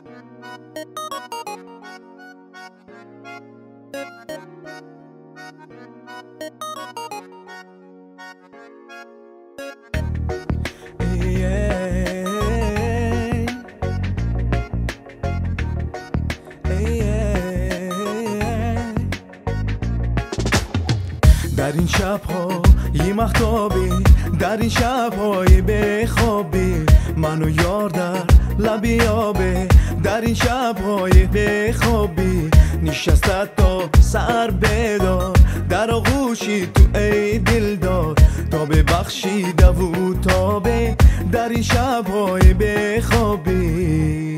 در این شب‌های مهتابی، در این شب‌های بخوابی، منو یار در لب آبه. در این شب‌های بخوابی نشستت تا سر بدار، در آغوشی تو ای دلدار تا ببخشی دو تابه. در این شب‌های بخوابی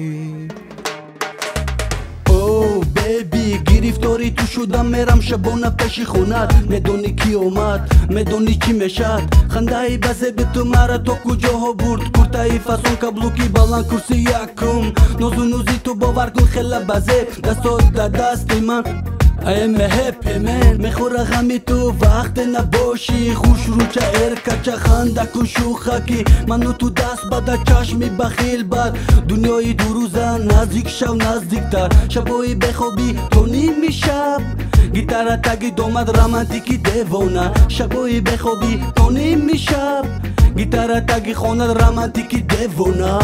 گرفتاری تو شدم میرم شبانه پیش خونت. میدونی کی اومد، میدونی چی میشد. خندهی بزه به تو مرا تا کجاها برد. کورتای فاسون کابلوکی بالان کرسی یکم. نوزو نوزی تو باور کن خیلی بزه. دستات در دست من ایم هپی من. میخوره غمی تو وقت نباشی. خوش رو چه ارکه چه خنده کن شوخکی. منو تو دست بده چشمی بخیل بد. دنیای دو روزه نزدیک شو نزدیکتر. شبایی بخوابی تو نیمی شب گیتاره تگی دومد رمانتیکی دیوانه. شبایی بخوابی تو نیمی شب گیتاره تگی خوند رمانتیکی دیوانه.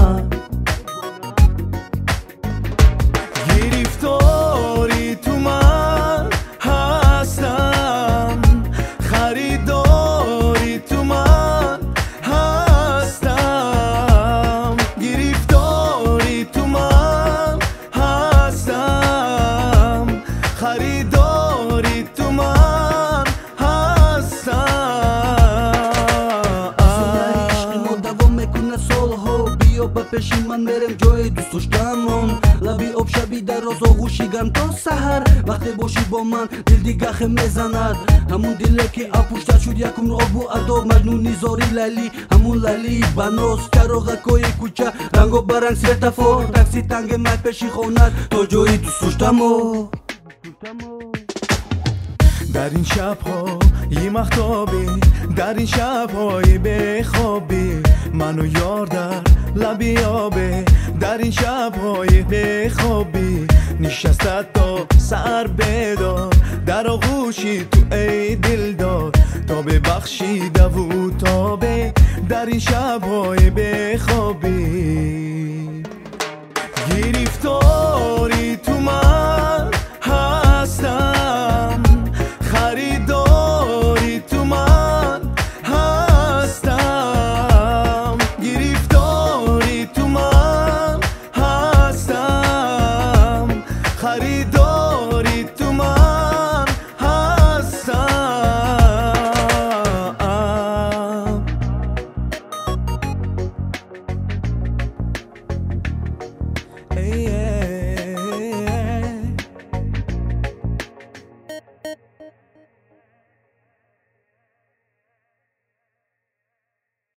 گرفتاری تو من هستم، خریداری تو من هستم. گرفتاری تو من هستم، خریداری تو من هستم. عشق ما دوام میکنه سالها. بیا با پیشی من میرم جای دوست داشتمون. لبی آب شبی در راز آغوشیگم تا سحر. وقتی باشی با من دل دیگه خم میزند. همون دلی که اپوشتر شد یکم آبو اداب. مجنونی زاری لیلی همون لیلی بناس. چراغکای کوچه رنگ و برنگ سویتفور. تاکسی تنگ من پیشی خونت تا جای دوست داشتمو. در این شب‌های مهتابی، در این شب‌های بخوابی، منو یار در لب آبه. در این شب‌های بخوابی نشستت تا سر بدار، در آغوشی تو ای دلدار تا ببخشی دو تابه. در این شب‌های بخوابی گرفتاری تو من هستم، خریداری تو من هستم. گرفتاری تو من هستم، خریداری تو من هستم. ای